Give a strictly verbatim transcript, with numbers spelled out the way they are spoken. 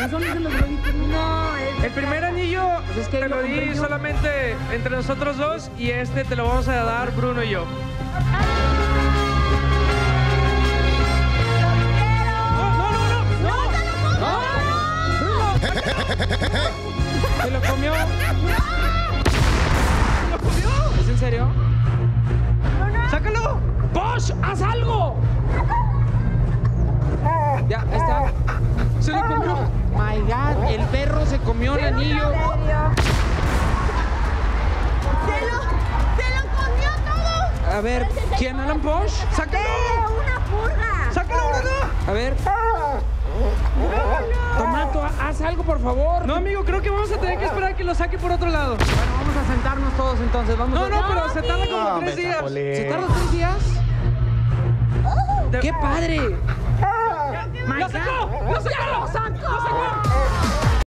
calzones de los droiditos. No, es... El primer anillo Pues es que te lo lo di compré yo. solamente entre nosotros dos y este te lo vamos a dar Bruno y yo. No, no, no, no, no. ¿Se lo comió? ¿Lo comió? ¿Es en serio? ¡Sácalo! ¡Posh! ¡Haz algo! Ya, ahí está. ¡Se lo comió! My God, el perro se comió el anillo. ¿En serio? ¡Se lo, se lo comió todo! A ver, ¿quién, Alan Posh? ¡Sácalo! ¡Eh, una purga! ¡Sácalo, Bruno! A ver. Tomato, haz algo, por favor. No, amigo, creo que vamos a tener que esperar a que lo saque por otro lado. Bueno, vamos a sentarnos todos entonces. Vamos No, a... no, pero se tarda sí. como No, tres me días. chapolé. ¿Se tarda tres días? De- ¡Qué padre! ¡Lo sacó! ¡Lo sacó!